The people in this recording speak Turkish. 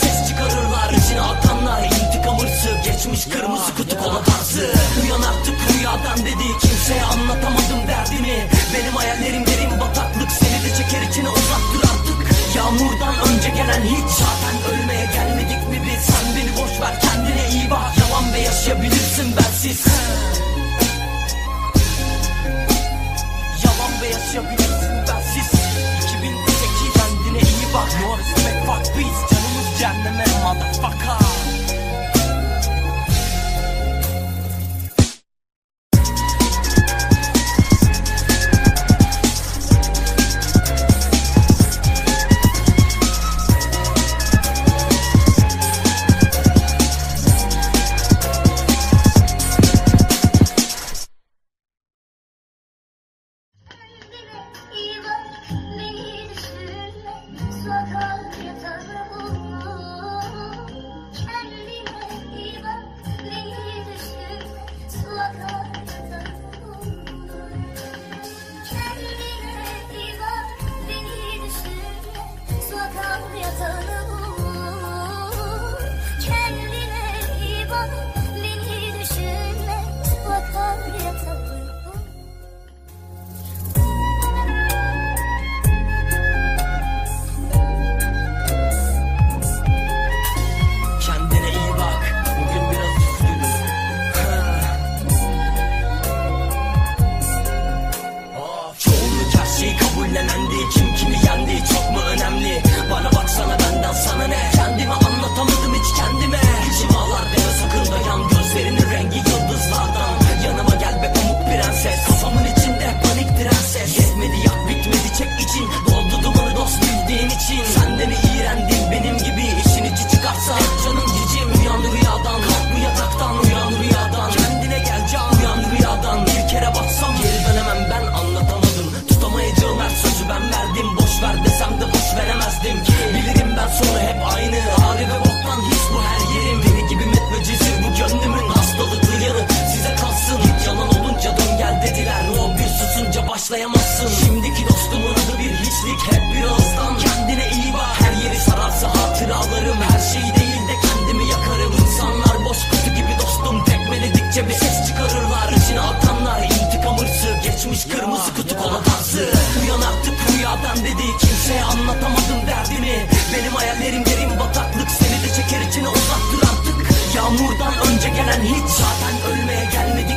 ses çıkarırlar. İçine atanlar intikam hırsı, geçmiş kırmızı kutu kola tarzı. Uyan artık rüyadan dedi, kimseye anlatamadım derdimi. Benim hayallerim derin bataklık, seni de çeker içine, uzak dur artık. Yağmurdan önce gelen hiç, zaten ölmeye gelmedik mi biz? Sen beni boş ver, kendine iyi bak. Yalan ve yaşayabilirsin bensiz. Yalan ve yaşayabilirsin bensiz. 2008, kendine iyi bak. No respect, fuck peace. Canımız cehenneme motherfucker. Kim kimi yendi çok mu önemli? Bana baksana, benden sana ne? Kendime anlatamadım hiç kendime. İçim ağlar deme sakın dayan, gözlerinin rengi yıldızlardan. Yanıma gel be pamuk prenses, kafamın içinde panik prenses. Yetmedi yak bitmedi çek için, doldu dumanı dost bildiğin için. Senden iğrendin benim gibi, işin içi çıkarsa hep canım cicim. Uyan rüyadan, kalk bu yataktan, uyan rüyadan. Kendine gel can, uyan rüyadan. Bir kere baksam geri dönemem, ben anlatamadım. Tutamayacağım her sözü ben verdim. Boş ver desem de boş veremezdim ki. Bilirim ben sonu hep aynı, ağrı ve boktan his bu her yerim. Deli gibi met ve cizir bu gönlümün hastalıklı yanı. Size kalsın, hiç yalan olunca dön gel dediler. O bir susunca başlayamazsın. Şimdiki dostumun adı bir hiçlik, hep bir ağızdan. Kendine iyi bak, her yeri sararsa hatıralarım. Her şeyi değil de kendimi yakarım. İnsanlar boş kutu gibi dostum, tekmeledikçe bir ses çıkarırlar. İçine atanlar intikam hırsı, geçmiş kırmızı kutu kola tarzı. Uyan artık rüyadan dedi, kimseye anlatamadım derdimi. Benim hayallerim derin bataklık, seni de çeker içine, uzak dur artık. Yağmurdan önce gelen hiç, zaten ölmeye gelmedik